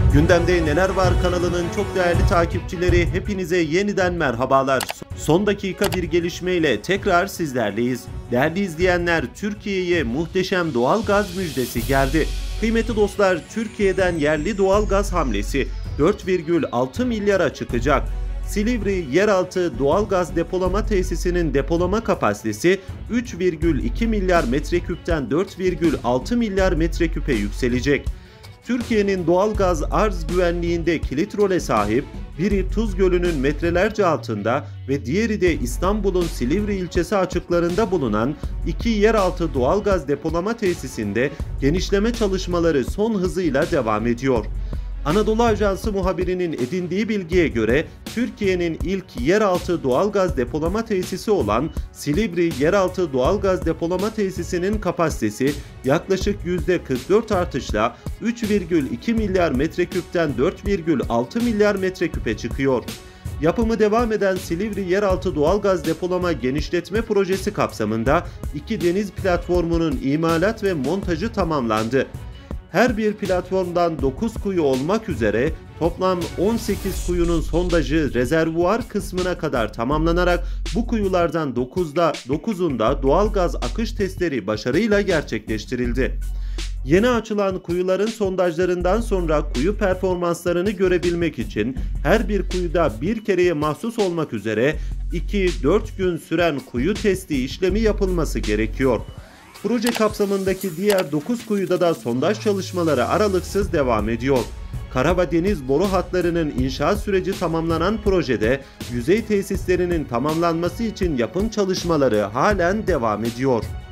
Gündemde Neler Var kanalının çok değerli takipçileri, hepinize yeniden merhabalar. Son dakika bir gelişmeyle tekrar sizlerleyiz. Değerli izleyenler, Türkiye'ye muhteşem doğalgaz müjdesi geldi. Kıymetli dostlar, Türkiye'den yerli doğalgaz hamlesi 4,6 milyara çıkacak. Silivri yeraltı doğalgaz depolama tesisinin depolama kapasitesi 3,2 milyar metreküpten 4,6 milyar metreküpe yükselecek. Türkiye'nin doğalgaz arz güvenliğinde kilit role sahip, biri Tuz Gölü'nün metrelerce altında ve diğeri de İstanbul'un Silivri ilçesi açıklarında bulunan iki yeraltı doğalgaz depolama tesisinde genişleme çalışmaları son hızıyla devam ediyor. Anadolu Ajansı muhabirinin edindiği bilgiye göre Türkiye'nin ilk yeraltı doğalgaz depolama tesisi olan Silivri Yeraltı Doğalgaz Depolama Tesisi'nin kapasitesi yaklaşık %44 artışla 3,2 milyar metreküpten 4,6 milyar metreküpe çıkıyor. Yapımı devam eden Silivri Yeraltı Doğalgaz Depolama Genişletme Projesi kapsamında iki deniz platformunun imalat ve montajı tamamlandı. Her bir platformdan 9 kuyu olmak üzere toplam 18 kuyunun sondajı rezervuar kısmına kadar tamamlanarak bu kuyulardan 9'unda doğalgaz akış testleri başarıyla gerçekleştirildi. Yeni açılan kuyuların sondajlarından sonra kuyu performanslarını görebilmek için her bir kuyuda bir kereye mahsus olmak üzere 2-4 gün süren kuyu testi işlemi yapılması gerekiyor. Proje kapsamındaki diğer 9 kuyuda da sondaj çalışmaları aralıksız devam ediyor. Kara ve deniz boru hatlarının inşaat süreci tamamlanan projede yüzey tesislerinin tamamlanması için yapım çalışmaları halen devam ediyor.